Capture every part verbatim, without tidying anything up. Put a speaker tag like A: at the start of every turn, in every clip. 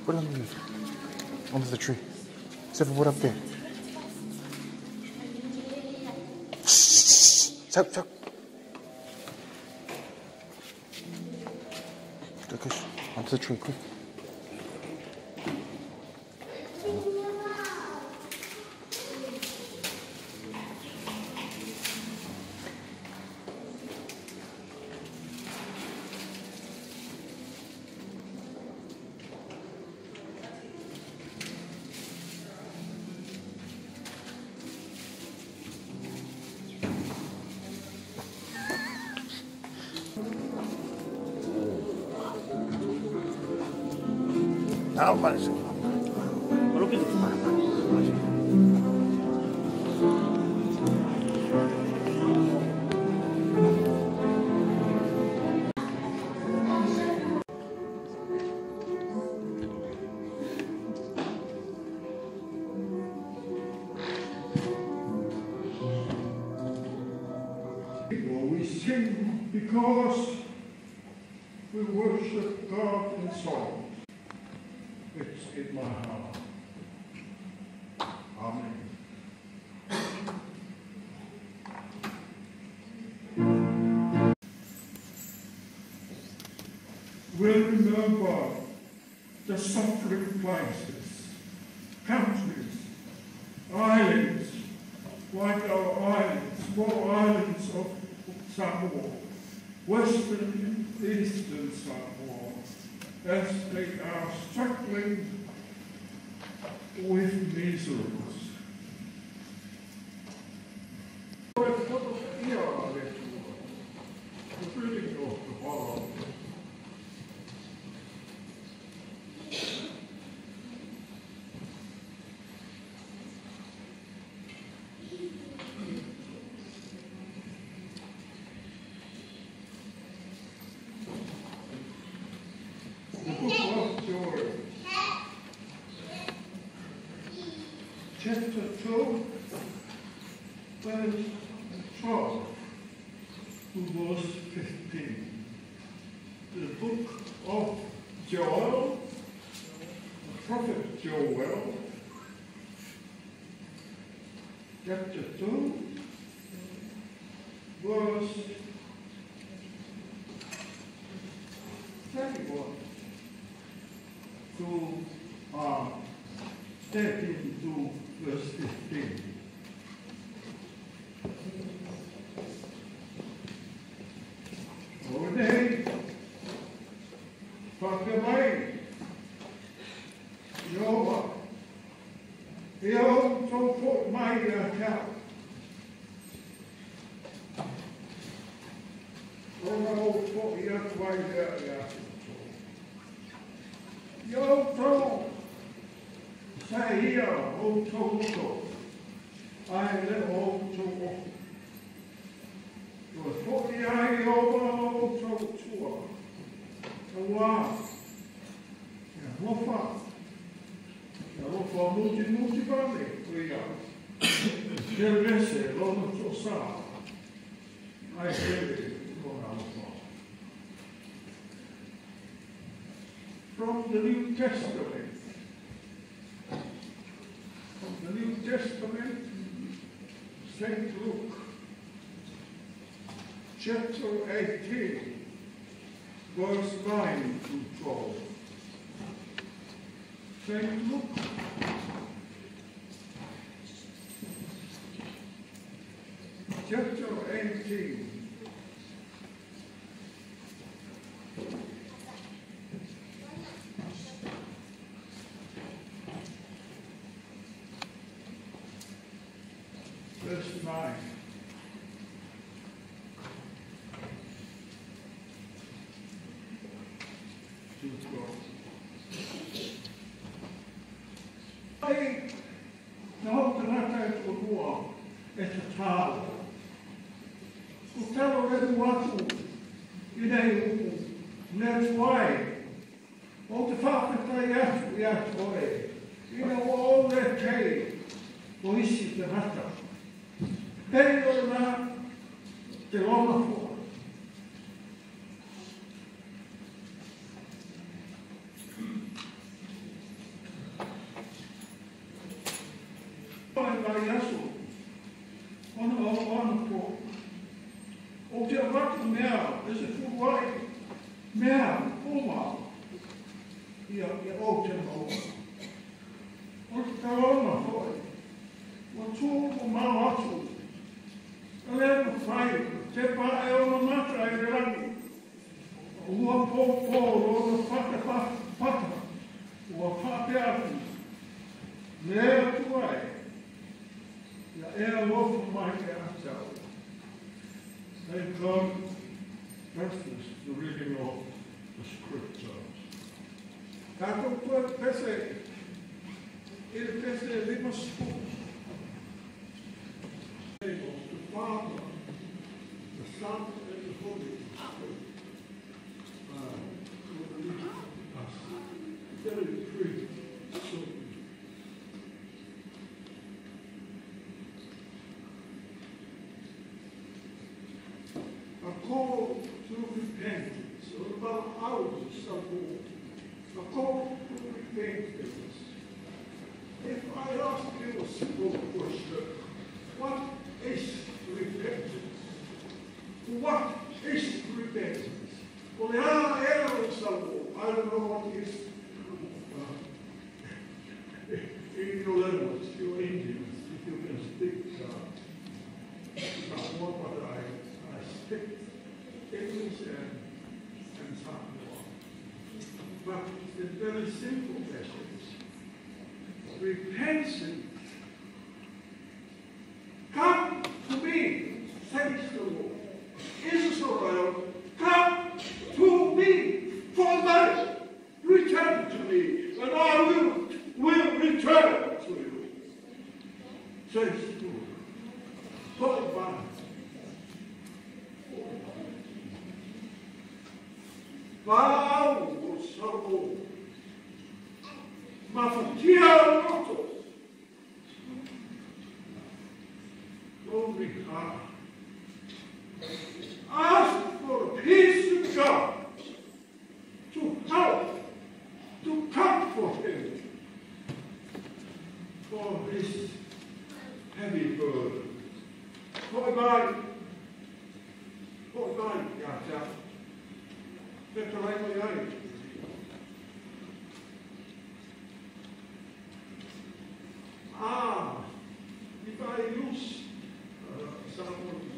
A: Put it on the leaf. Under the tree. Seven, put up there. Chuck, Chuck. Turkish. Onto the tree, quick.
B: Now, parece. Look at
C: we sing because we worship God in song. It's in my heart. Amen. We'll remember the suffering places, countries, islands, like our islands, small islands of Samoa, western and eastern Samoa, as they are struggling with miseries. Chapter two, verse twelve to verse fifteen. The book of Joel, the prophet Joel, chapter two, verse thirty-one to uh, thirteen to verse fifteen. Over there, proclamate Jehovah, He'll so put my account. Oh, put your way there, Yo, throne. Say here, O Toto, I live O Toto. To forty I over O Toto. Awa. Yahofa. Yahofa multi multi bale. Kuya. Jervese, Lono Tosa. I say from the New Testament. The New Testament, Saint Luke, chapter eighteen, verse nine to twelve. Saint Luke, chapter eighteen, verse nine. To twelve. Ai, na hau tarata e tuakua e te tāo. Ko talo redu atu I nei upu, nei tuai. O te whawhetai atu I atu oe. Ina o re kei, o isi te rata. Peri o rā, te longa fua. watu mea, ese fuwai mea, uma, ia, ia o te maua. O te taona hoi, o tū o mau atu, a lea ma whai, te pā e o na mata e rangi, ua pō pō, o na whaka whaka whaka, ua whake atu, lea tuai, ia e a lofu mai ke atau. Thank God, that's the reading of the scriptures. Tātou tua pese, e pese lima spooks. The Father, the Son, and the Holy Spirit uh, will lead us. Very free, so a call to repentance, or about houses of war. A call to repentance. If I ask you a simple question, what is repentance? What is repentance? Well, there are errors of war. I don't know what is uh, in your language, your Indians, if you can speak uh, what, what I, I speak. English and, and something more. But it's a very simple message. Repentance. Come to me, says the Lord. Israel, come to me for that. Return to me, and I will, will return to you. Says the Lord. Hold back. Pau o salvou, ma fatia noto. Glory God. Ask for peace of God to help, to comfort him for his heavy burden. For God, for God, Yahweh. That's right, my eyes. Ah, if I use uh, some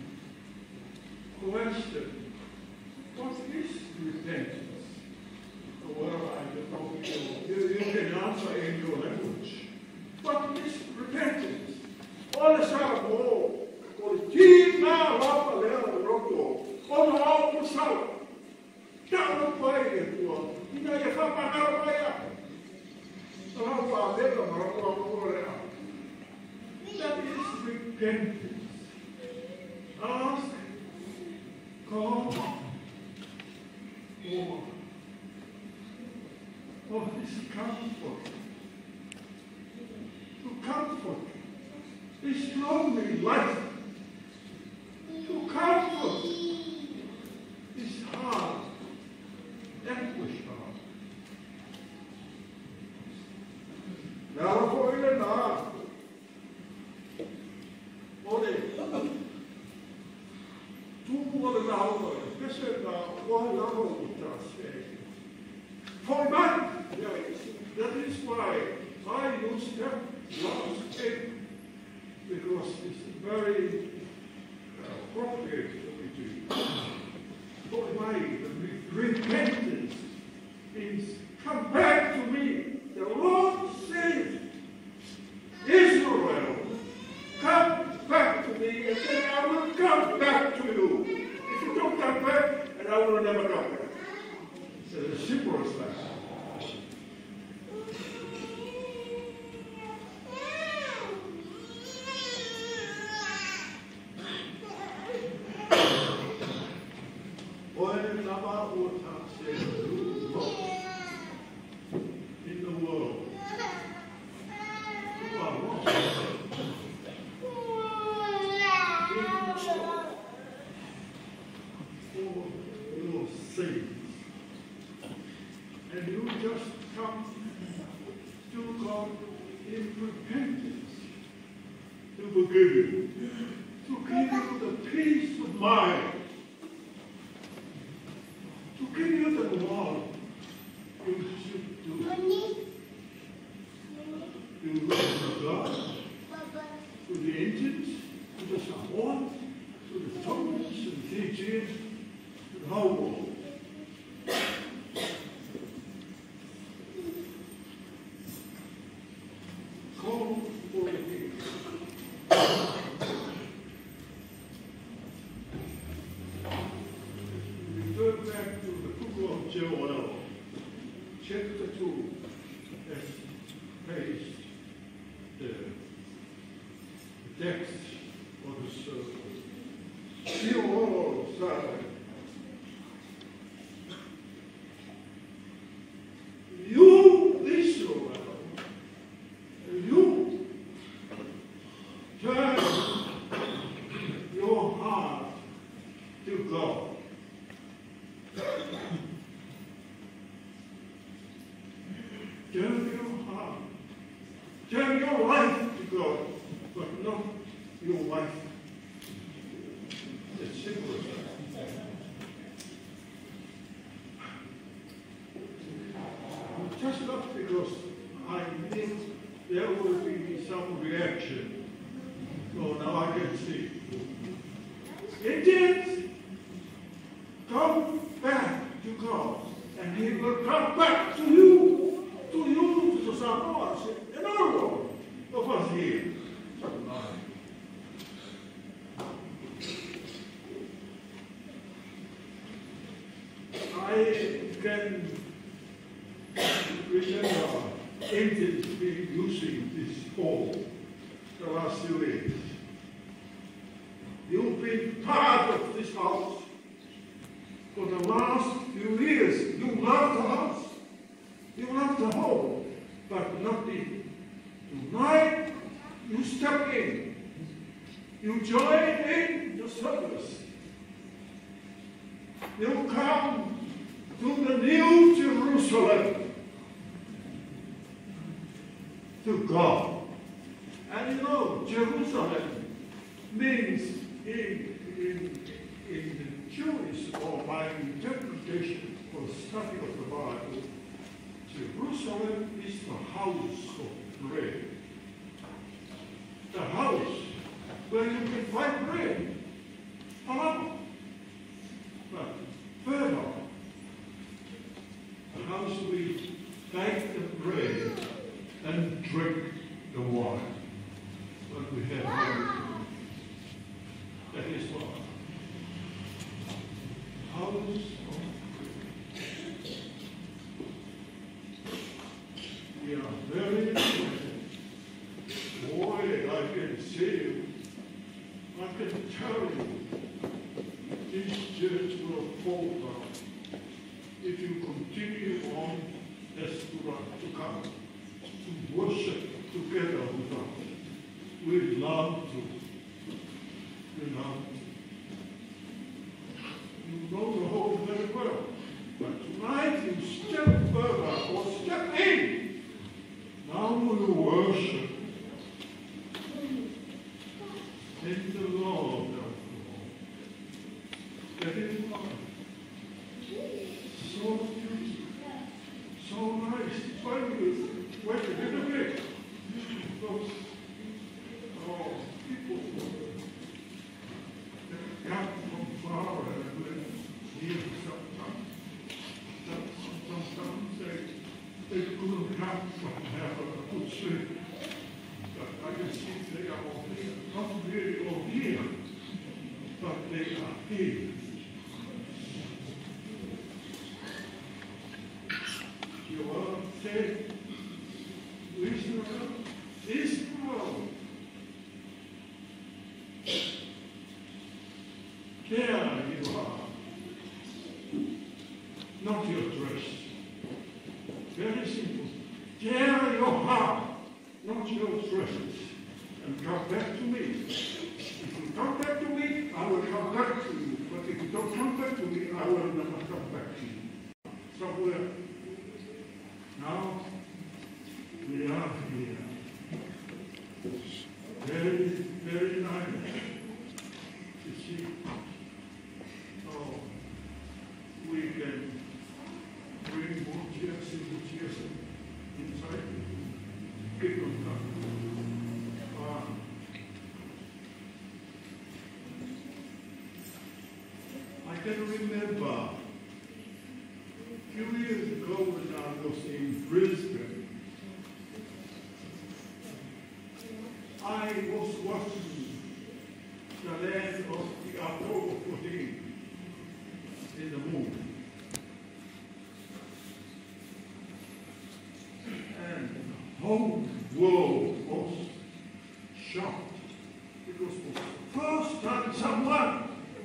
C: question, what is repentance? Well, I don't know if you, you can answer in your language. What is repentance? All the time, oh, for the team now, love the little roto, all the all the south. Não vai tua, e não ia falar para não vai a. Não vai fazer como não vai fazer. That is repentance. Ask God for for His comfort, to comfort this lonely life, to comfort this heart. Anguish God. Now for you now. Only two other hours. This is one hour of say. For man, that is why I use that last name, because it's very appropriate for me to use. For my repentance means come back to me. The Lord says, Israel, come back to me, and then I will come back to you. If you don't come back, and I will never come back. It's as simple as that. In the world, you are lost. For your sins. And you just come to God in repentance to forgive you, to give you the peace of mind to the God, to the Indians, to the Samoans, to the Tongans and Fijians, to the whole world. Call for the king. Refer back to the book of Joel, chapter two, as page, the, the text of the circle. Joel said, you, Israel, you turn your heart to God. Turn your heart, turn your life to God, but not your wife. It's simple as that. Just not because I knew there would be some reaction. So now I can see. Indians, come back to God, and He will come back to you, to you, to the Samoans, and all of us here. I can remember Indians been using this pole the last few years. You've been part of this house for the last few years. You love the house, you love the home, but not the. Tonight, you step in, you join in the service. You come to the new Jerusalem, to God. And you know, Jerusalem means in, in, in the Jewish or my interpretation or study of the Bible, Jerusalem is the house of bread. The house where you can find bread. Halal. But further, the house we bake the bread and drink the wine. But we have no. That is what. House of we are very boy, I can see you. I can tell you this church will fall down if you continue on as to, to come to worship together with us. We love to. You know, you know the whole very well. But tonight you step further or step in. Now we worship in the Lord. That is why. So beautiful, so nice. When you wait a little bit, those oh, people that come from far and live here sometimes. Sometimes they, they couldn't come from have a good sleep. But I can see they are all here, not really all here, but they are here. You are saying, Israel, Israel. There you are. Not your dress. Very simple. There your heart, not your dresses. And come back to me. If you come back to me, I will come back to you. But if you don't come back to me, I will never come back to you. Somewhere. Now, we are here. Very, very nice. You see, oh, we can bring more chairs in the chairs inside. Give them time. can remember a few years ago when I was in Brisbane, I was watching the land of the Apollo fourteen in the moon. And the whole world was shocked because it was the first time someone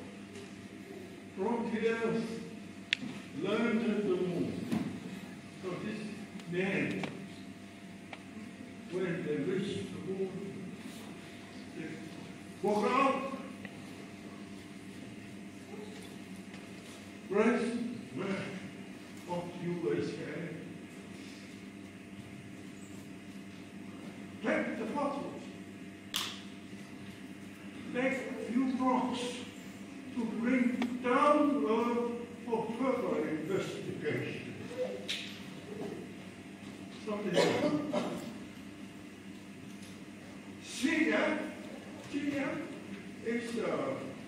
C: from the earth learned at the moon. So this man, when they reached the moon, they walk out, president of the U S A, take the photos, take a few rocks to bring down the earth for further investigation. Something else. Syria, Syria is a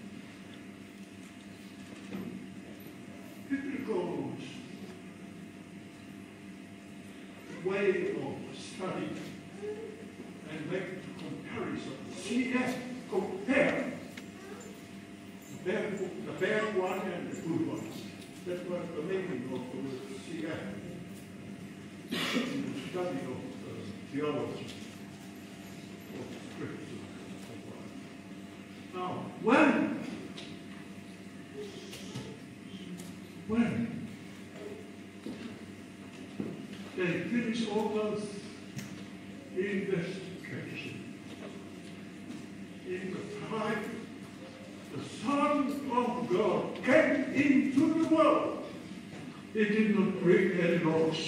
C: typical way of studying and make a comparison. Syria compare the bad, the bad one and the good ones. That was the meaning of the word Syria in the study of uh, theology. Now, when, when they finish all those investigation, in the time the Son of God came into the world, he did not bring any rocks.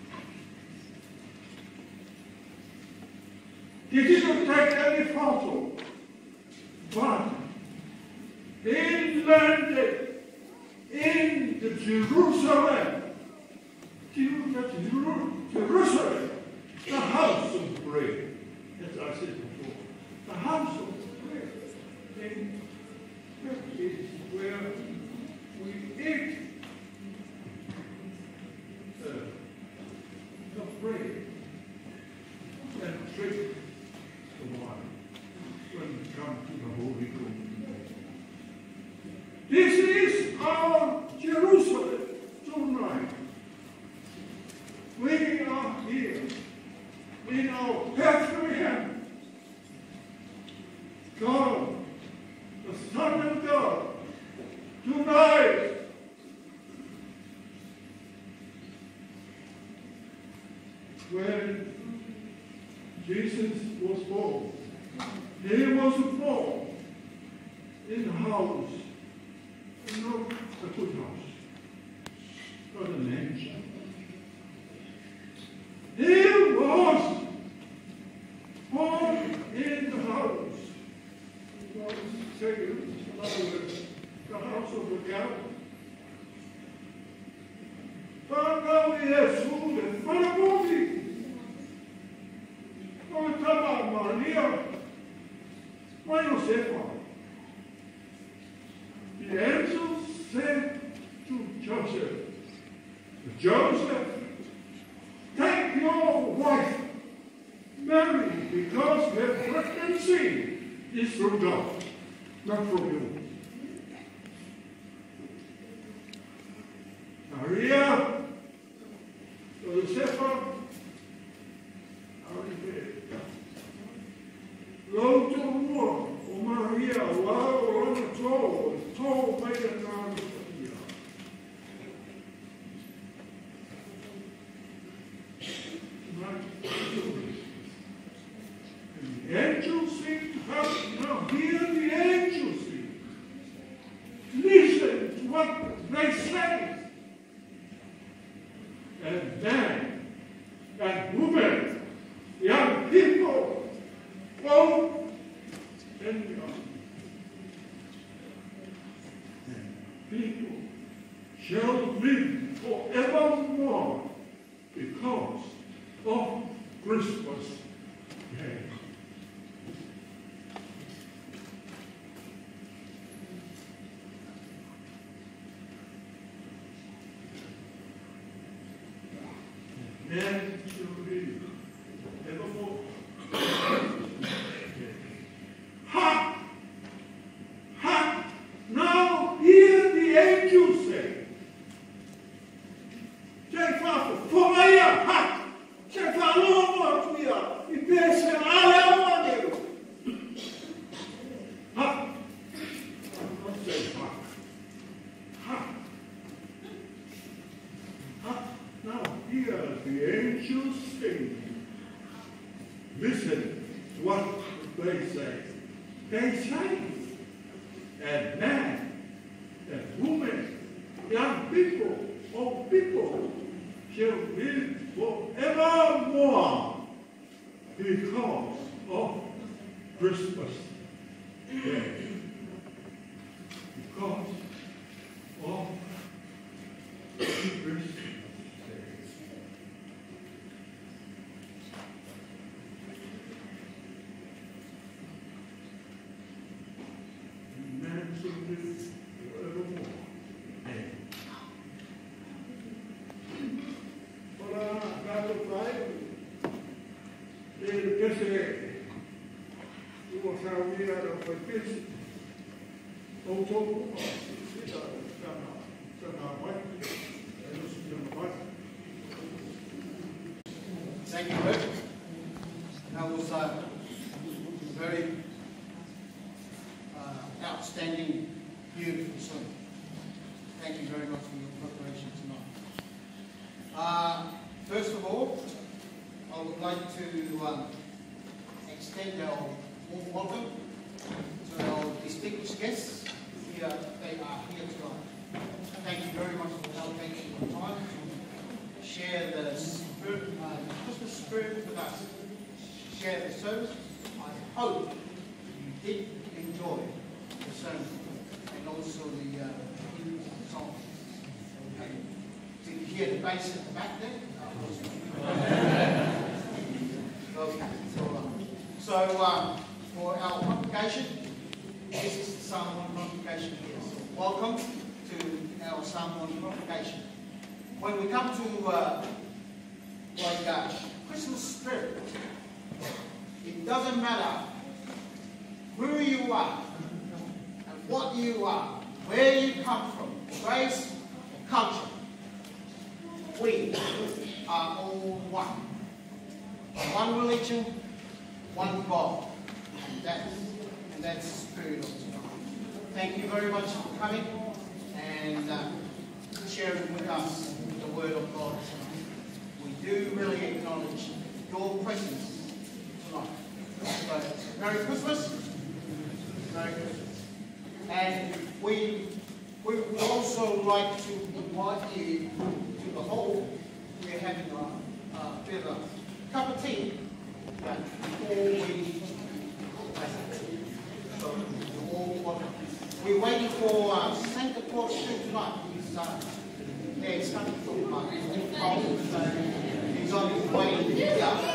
C: He did not take any photo. But he landed in the Jerusalem, Jerusalem, the house of prayer, as I said before, the house of prayer. And that is where we eat uh, the bread and drink the wine when we come to the Holy Communion. This is our Jerusalem tonight. We are here in our Bethlehem. God, the Son of God, tonight when Jesus was born, he was born in the house, not a good house, but a manger. He was born in the house. I was saying, the house of the God. Quando Jesus è fuori, come estaba María, why you say for? The angel said to Joseph, Joseph, take your wife, Mary, because her pregnancy is from God, not from you. Maria, Josefa, are in bed. Go to the war, O Maria, while on the throne, tall maiden on the Maria. And the angels seem to have, now hear the angels sing. Listen to what they say. And then, and women, young people, old and young, people shall live forevermore because of Christmas Day. listen to what they say. They say, and man, and woman, young people, old people, shall live forevermore because of Christmas Day. Because of Christmas Day. Man shall live forevermore. Ora, caro Pai, ele quer ser o Osaria do Pai, ou todo
D: Thank you, Rick. That was a very uh, outstanding, beautiful song. Thank you very much for your preparation tonight. Uh, first of all, I would like to um, extend our warm welcome to our distinguished guests. Here, they are here tonight. Thank you very much for allocating your time to share the spirit, uh, Christmas spirit with us. Share the service. I hope you did enjoy the sermon and also the uh, hymns and songs. Okay. Did you hear the bass at the back there? Okay. So, uh, so uh, for our congregation, this is the Psalm one congregation here. So welcome to our Psalm one congregation. When we come to uh, like uh, Christmas spirit, it doesn't matter who you are and what you are, where you come from, race or culture. We are all one. One religion, one God. And that's, and that's the spirit of tonight. Thank you very much for coming and uh, sharing with us the Word of God tonight. We do really acknowledge your presence tonight. So, Merry Christmas. Merry Christmas. And we, we would also like to invite you to the hall. We're having a, a bit of a cup of tea but before we so you're all welcome. We're waiting for uh, Santa Claus too tonight. He's, uh, yeah, he's coming from uh, Colton, so he's on his way here.